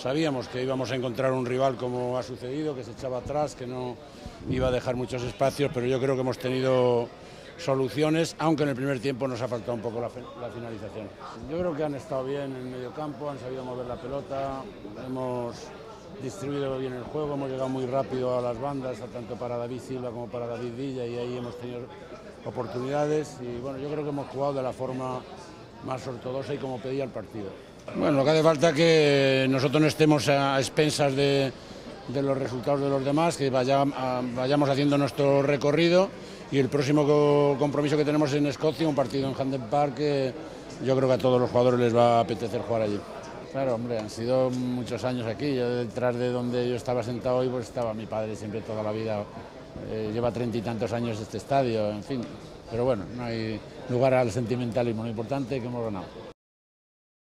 Sabíamos que íbamos a encontrar un rival como ha sucedido, que se echaba atrás, que no iba a dejar muchos espacios, pero yo creo que hemos tenido soluciones, aunque en el primer tiempo nos ha faltado un poco la finalización. Yo creo que han estado bien en el medio campo, han sabido mover la pelota, hemos distribuido bien el juego, hemos llegado muy rápido a las bandas, tanto para David Silva como para David Villa, y ahí hemos tenido oportunidades y bueno, yo creo que hemos jugado de la forma más ortodoxa y como pedía el partido. Bueno, lo que hace falta es que nosotros no estemos a expensas de los resultados de los demás, que vayamos haciendo nuestro recorrido, y el próximo compromiso que tenemos en Escocia, un partido en Hampden Park, que yo creo que a todos los jugadores les va a apetecer jugar allí. Claro, hombre, han sido muchos años aquí. Yo detrás de donde yo estaba sentado hoy, pues estaba mi padre siempre toda la vida. Lleva 30 y tantos años este estadio, en fin. Pero bueno, no hay lugar al sentimentalismo, lo importante es que hemos ganado.